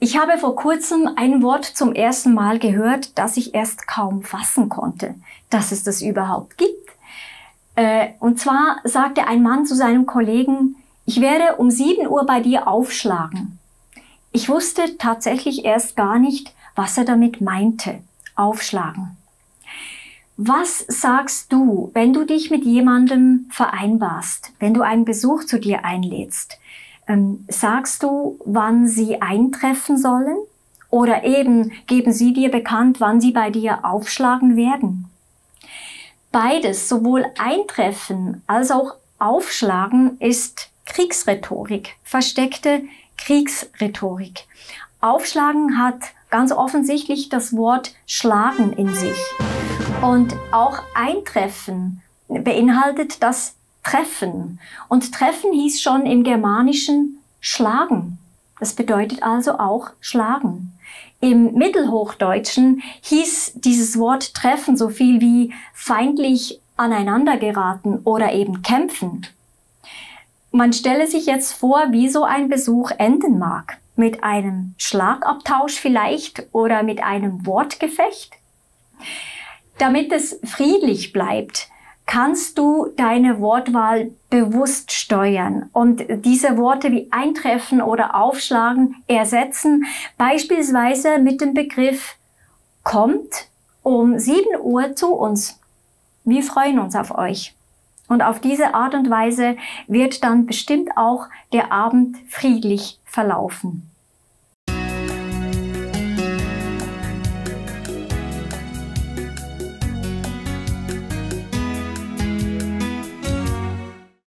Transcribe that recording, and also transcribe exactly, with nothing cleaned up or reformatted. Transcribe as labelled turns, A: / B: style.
A: Ich habe vor kurzem ein Wort zum ersten Mal gehört, das ich erst kaum fassen konnte, dass es das überhaupt gibt. Äh, und zwar sagte ein Mann zu seinem Kollegen, ich werde um sieben Uhr bei dir aufschlagen. Ich wusste tatsächlich erst gar nicht, was er damit meinte, aufschlagen. Was sagst du, wenn du dich mit jemandem vereinbarst, wenn du einen Besuch zu dir einlädst? Ähm, sagst du, wann sie eintreffen sollen? Oder eben geben sie dir bekannt, wann sie bei dir aufschlagen werden? Beides, sowohl eintreffen als auch aufschlagen, ist Kriegsrhetorik, versteckte Kriegsrhetorik. Aufschlagen hat ganz offensichtlich das Wort schlagen in sich. Und auch eintreffen beinhaltet das Treffen. Und treffen hieß schon im Germanischen schlagen. Das bedeutet also auch schlagen. Im Mittelhochdeutschen hieß dieses Wort treffen so viel wie feindlich aneinandergeraten oder eben kämpfen. Man stelle sich jetzt vor, wie so ein Besuch enden mag. Mit einem Schlagabtausch vielleicht oder mit einem Wortgefecht. Damit es friedlich bleibt, kannst du deine Wortwahl bewusst steuern und diese Worte wie eintreffen oder aufschlagen ersetzen, beispielsweise mit dem Begriff kommt um sieben Uhr zu uns. Wir freuen uns auf euch. Und auf diese Art und Weise wird dann bestimmt auch der Abend friedlich verlaufen.